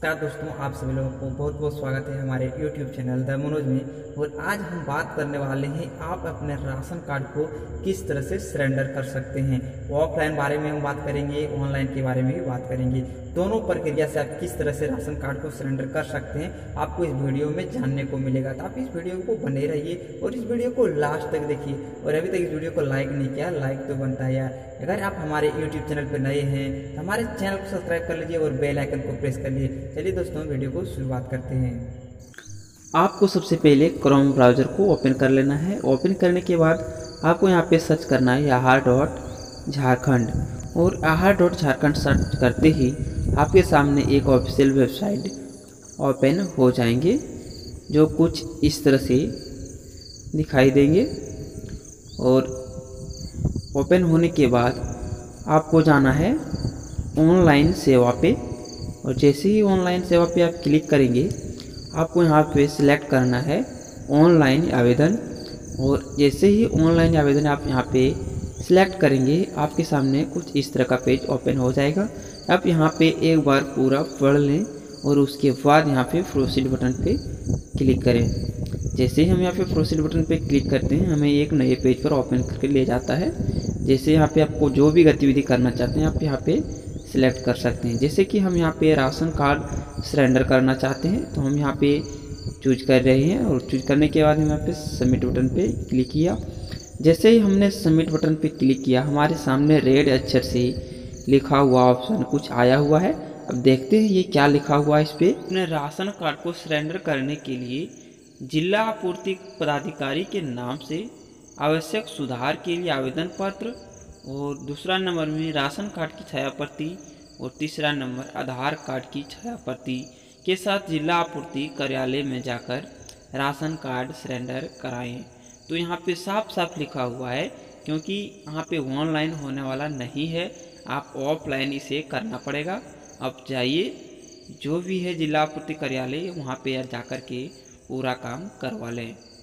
नमस्कार दोस्तों, आप सभी लोगों को बहुत बहुत स्वागत है हमारे YouTube चैनल द मनोज में। और आज हम बात करने वाले हैं आप अपने राशन कार्ड को किस तरह से सरेंडर कर सकते हैं। ऑफलाइन बारे में हम बात करेंगे, ऑनलाइन के बारे में भी बात करेंगे। दोनों प्रक्रिया से आप किस तरह से राशन कार्ड को सरेंडर कर सकते हैं आपको इस वीडियो में जानने को मिलेगा। तो आप इस वीडियो को बने रहिए और इस वीडियो को लास्ट तक देखिए। और अभी तक इस वीडियो को लाइक नहीं किया, लाइक तो बनता है यार। अगर आप हमारे YouTube चैनल पर नए हैं तो हमारे चैनल को सब्सक्राइब कर लीजिए और बेल आइकन को प्रेस कर लीजिए। चलिए दोस्तों, वीडियो को शुरुआत करते हैं। आपको सबसे पहले क्रोम ब्राउज़र को ओपन कर लेना है। ओपन करने के बाद आपको यहाँ पे सर्च करना है आहार.झारखंड। और आहार.झारखंड सर्च करते ही आपके सामने एक ऑफिशियल वेबसाइट ओपन हो जाएंगे, जो कुछ इस तरह से दिखाई देंगे। और ओपन होने के बाद आपको जाना है ऑनलाइन सेवा पे। और जैसे ही ऑनलाइन सेवा पे आप क्लिक करेंगे आपको यहाँ पे सिलेक्ट करना है ऑनलाइन आवेदन। और जैसे ही ऑनलाइन आवेदन आप यहाँ पे सिलेक्ट करेंगे आपके सामने कुछ इस तरह का पेज ओपन हो जाएगा। आप यहाँ पे एक बार पूरा पढ़ लें और उसके बाद यहाँ पे प्रोसीड बटन पे क्लिक करें। जैसे ही हम यहाँ पे प्रोसीड बटन पे क्लिक करते हैं हमें एक नए पेज पर ओपन करके ले जाता है। जैसे यहाँ पे आपको जो भी गतिविधि करना चाहते हैं आप यहाँ पे सिलेक्ट कर सकते हैं। जैसे कि हम यहाँ पे राशन कार्ड सरेंडर करना चाहते हैं तो हम यहाँ पे चूज कर रहे हैं। और चूज करने के बाद हम यहाँ पे सबमिट बटन पे क्लिक किया। जैसे ही हमने सबमिट बटन पे क्लिक किया हमारे सामने रेड अक्षर से लिखा हुआ ऑप्शन कुछ आया हुआ है। अब देखते हैं ये क्या लिखा हुआ है इस पे। अपने राशन कार्ड को सरेंडर करने के लिए जिला आपूर्ति पदाधिकारी के नाम से आवश्यक सुधार के लिए आवेदन पत्र, और दूसरा नंबर में राशन कार्ड की छाया प्रति, और तीसरा नंबर आधार कार्ड की छाया प्रति के साथ जिला आपूर्ति कार्यालय में जाकर राशन कार्ड सरेंडर कराएं। तो यहाँ पे साफ साफ लिखा हुआ है, क्योंकि यहाँ पे ऑनलाइन होने वाला नहीं है, आप ऑफलाइन इसे करना पड़ेगा। अब जाइए जो भी है जिला आपूर्ति कार्यालय वहाँ पे जाकर के पूरा काम करवा लें।